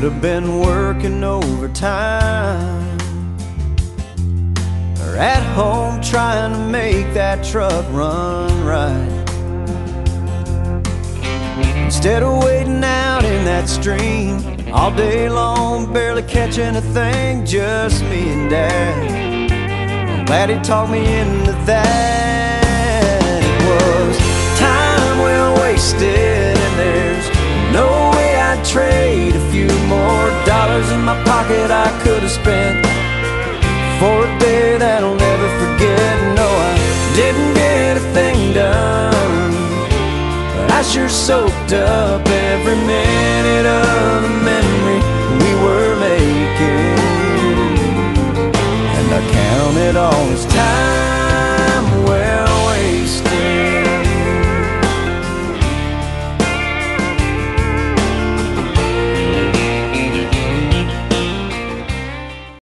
have been working overtime, or at home trying to make that truck run right. Instead of waiting out in that stream all day long, barely catching a thing, just me and Dad. I'm glad he talked me into that. It was time well wasted, and there's no way I'd trade a few more dollars in my pocket I could have spent for a day that I'll never forget. No, I didn't get a thing done, but I sure soaked up every minute of the memory we were making. And I counted all this time